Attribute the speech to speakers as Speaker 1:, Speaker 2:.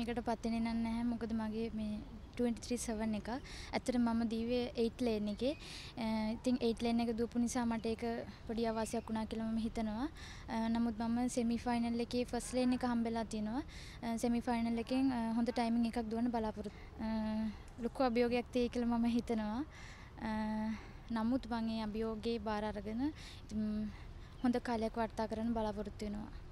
Speaker 1: එකට පත් වෙන්නේ නැහැ. මොකද මගේ මේ 23/7 එක. ඇත්තට මම දීවේ 8 ලේන් එකේ. ඉතින් 8 ලේන් එක දුවපු නිසා මට ඒක පොඩි අවාසියක් වුණා කියලා මම හිතනවා. නමුත් මම සෙමි ෆයිනල් එකේ ෆස්ට් ලේන් එක හම්බෙලා තිනවා. සෙමි ෆයිනල් එකෙන් හොඳ ටයිමින් එකක් දුවන්න බලාපොරොත්තු. ලොකු අභියෝගයක් තියෙයි කියලා මම හිතනවා. නමුත් මම ඒ අභියෝගේ බාර අරගෙන හොඳ කාලයක් වාර්තා කරන්න බලාපොරොත්තු වෙනවා.